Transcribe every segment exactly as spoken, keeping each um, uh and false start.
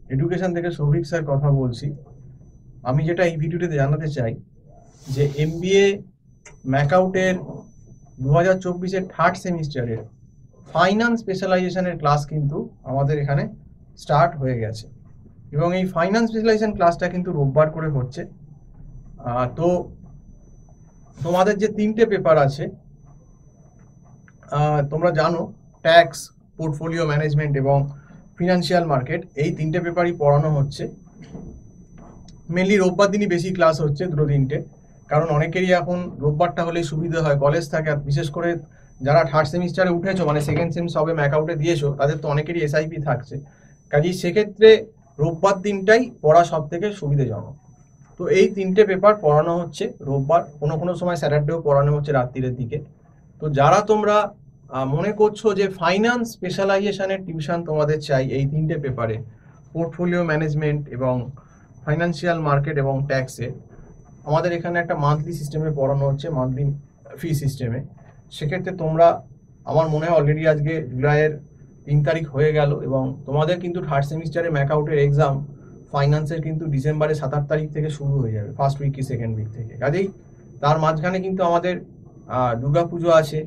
Education থেকে Souvik sir কথা বলছি। আমি যেটা এই ভিডিওতে জানাতে চাই যে এমবিএ ম্যাকআউটের দু হাজার চব্বিশের থার্ড সেমিস্টারের ফাইন্যান্স স্পেশালাইজেশনের ক্লাস কিন্তু আমাদের এখানে স্টার্ট হয়ে গেছে এবং এই ফাইন্যান্স স্পেশালাইজেশন ক্লাসটা কিন্তু রোববার করে হচ্ছে। তো তোমাদের যে তিনটে পেপার আছে তোমরা জানো, ট্যাক্স, পোর্টফোলিও ম্যানেজমেন্ট এবং ফিনান্সিয়াল মার্কেট, এই তিনটে পেপারই পড়ানো হচ্ছে। মেনলি রোববার দিনই বেশি ক্লাস হচ্ছে, দুটো তিনটে, কারণ অনেকেরই এখন রোববারটা হলেই সুবিধা হয়, কলেজ থাকে। আর বিশেষ করে যারা থার্ড সেমিস্টারে উঠেছো, মানে সেকেন্ড সেম সবে ম্যাকআউটে দিয়েছো, তাদের তো অনেকেরই এসআইপি থাকছে। কাজেই সেক্ষেত্রে রোববার দিনটাই পড়া সব থেকে সুবিধাজনক। তো এই তিনটে পেপার পড়ানো হচ্ছে রোববার, কোনো কোনো সময় স্যাটারডেও পড়ানো হচ্ছে রাত্রিরের দিকে। তো যারা তোমরা মনে করছো যে ফাইন্যান্স স্পেশালাইজেশনের টিউশন তোমাদের চাই এই তিনটে পেপারে, পোর্টফোলিও ম্যানেজমেন্ট এবং ফাইন্যান্সিয়াল মার্কেট এবং ট্যাক্সে, আমাদের এখানে একটা মান্থলি সিস্টেমে পড়ানো হচ্ছে, মান্থলি ফি সিস্টেমে। সেক্ষেত্রে তোমরা, আমার মনে হয় অলরেডি আজকে জুলাইয়ের তিন তারিখ হয়ে গেল এবং তোমাদের কিন্তু থার্ড সেমিস্টারে ম্যাকআউটের এক্সাম ফাইন্যান্সের কিন্তু ডিসেম্বরের সাত আট তারিখ থেকে শুরু হয়ে যাবে, ফার্স্ট উইক কি সেকেন্ড উইক থেকে। কাজেই তার মাঝখানে কিন্তু আমাদের দুর্গা পুজো আছে,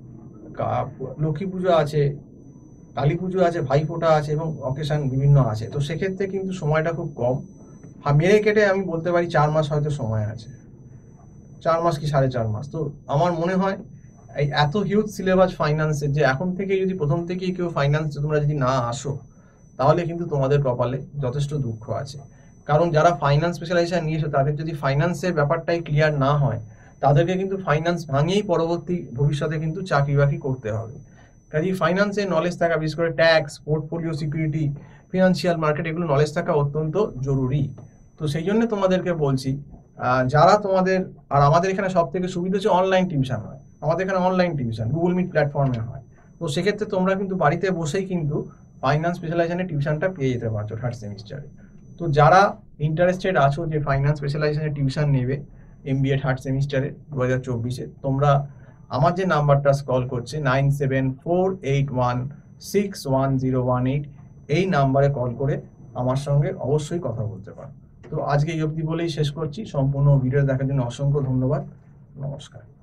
লক্ষ্মী পুজো আছে, কালী পুজো আছে, ভাইফোঁটা আছে এবং অকেশন বিভিন্ন আছে। তো সেক্ষেত্রে কিন্তু সময়টা খুব কম, মেরে কেটে আমি বলতে পারি চার মাস হয়তো সময় আছে, চার মাস কি সাড়ে চার মাস। তো আমার মনে হয় এই এত হিউজ সিলেবাস ফাইন্যান্সের, যে এখন থেকে যদি প্রথম থেকেই কেউ ফাইন্যান্স তোমরা যদি না আসো, তাহলে কিন্তু তোমাদের কপালে যথেষ্ট দুঃখ আছে। কারণ যারা ফাইন্যান্স স্পেশালাইজেশন নিয়েছো, তাদের যদি ফাইন্যান্সের ব্যাপারটাই ক্লিয়ার না হয়, তাদেরকে কিন্তু ফাইন্যান্স ভাঙিয়েই পরবর্তী ভবিষ্যতে কিন্তু চাকরি বাকরি করতে হবে। কাজেই ফাইন্যান্সের নলেজ থাকা, বিশেষ করে tax, portfolio security, financial market, এগুলো নলেজ থাকা অত্যন্ত জরুরি। তো সেই জন্য তোমাদেরকে বলছি, যারা তোমাদের, আর আমাদের এখানে সব থেকে সুবিধা হচ্ছে অনলাইন টিউশন হয়, আমাদের এখানে অনলাইন টিউশন গুগল মিট প্ল্যাটফর্মে হয়। তো সেক্ষেত্রে তোমরা কিন্তু বাড়িতে বসেই কিন্তু ফাইন্যান্স স্পেশালাইজেশনের টিউশনটা পেয়ে যেতে পারছো থার্ড সেমিস্টারে। তো যারা ইন্টারেস্টেড আছো যে ফাইন্যান্স স্পেশালাইজেশনের টিউশন নেবে এমবিএ থার্ড সেমিস্টারে দু হাজার চব্বিশে, তোমরা আমার যে নাম্বারটা স্ক্রল করছে nine seven four eight one six one zero one eight, এই নাম্বারে কল করে আমার সঙ্গে অবশ্যই কথা বলতে পারো। তো আজকে এই অবধি বলেই শেষ করছি। সম্পূর্ণ ভিডিও দেখার জন্য অসংখ্য ধন্যবাদ। নমস্কার।